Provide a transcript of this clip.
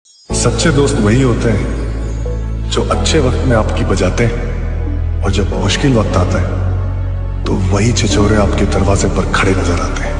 सच्चे दोस्त वही होते हैं जो अच्छे वक्त में आपकी बजाते हैं, और जब मुश्किल वक्त आता है तो वही छिछोरे आपके दरवाजे पर खड़े नजर आते हैं।